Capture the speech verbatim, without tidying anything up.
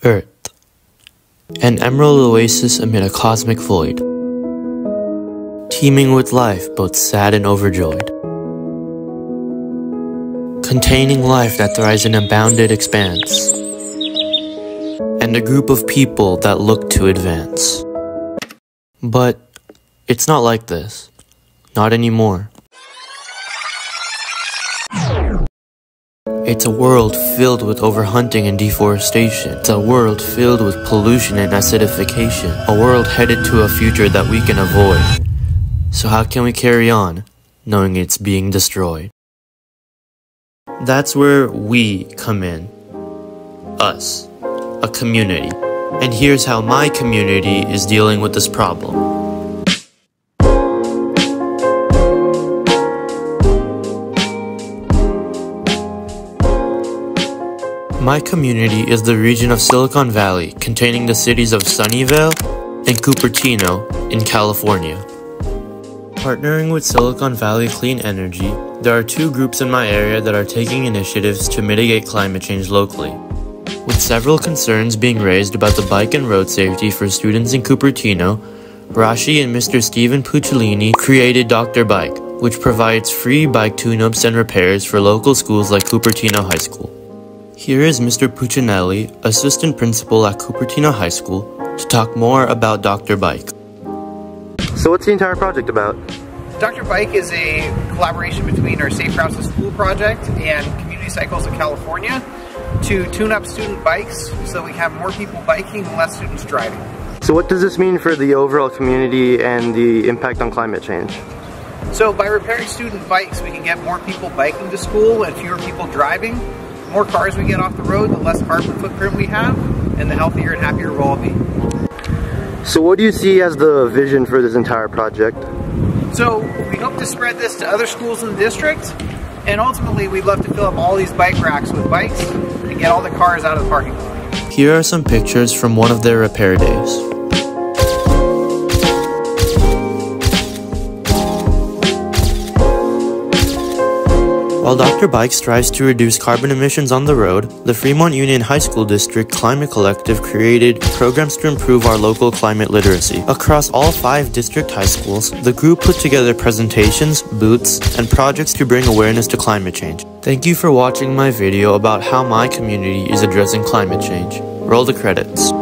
Earth, an emerald oasis amid a cosmic void, teeming with life both sad and overjoyed, containing life that thrives in a bounded expanse, and a group of people that look to advance. But it's not like this, not anymore. It's a world filled with overhunting and deforestation. It's a world filled with pollution and acidification. A world headed to a future that we can avoid. So how can we carry on, knowing it's being destroyed? That's where we come in. Us. A community. And here's how my community is dealing with this problem. My community is the region of Silicon Valley, containing the cities of Sunnyvale and Cupertino in California. Partnering with Silicon Valley Clean Energy, there are two groups in my area that are taking initiatives to mitigate climate change locally. With several concerns being raised about the bike and road safety for students in Cupertino, Rashi and Mister Steven Pucciolini created Doctor Bike, which provides free bike tune-ups and repairs for local schools like Cupertino High School. Here is Mister Puccinelli, Assistant Principal at Cupertino High School, to talk more about Doctor Bike. So what's the entire project about? Doctor Bike is a collaboration between our Safe Routes to School project and Community Cycles of California to tune up student bikes so we have more people biking and less students driving. So what does this mean for the overall community and the impact on climate change? So by repairing student bikes, we can get more people biking to school and fewer people driving. The more cars we get off the road, the less carbon footprint we have, and the healthier and happier we'll all be. So what do you see as the vision for this entire project? So we hope to spread this to other schools in the district, and ultimately we'd love to fill up all these bike racks with bikes and get all the cars out of the parking lot. Here are some pictures from one of their repair days. While Doctor Bike strives to reduce carbon emissions on the road, the Fremont Union High School District Climate Collective created programs to improve our local climate literacy. Across all five district high schools, the group put together presentations, booths, and projects to bring awareness to climate change. Thank you for watching my video about how my community is addressing climate change. Roll the credits.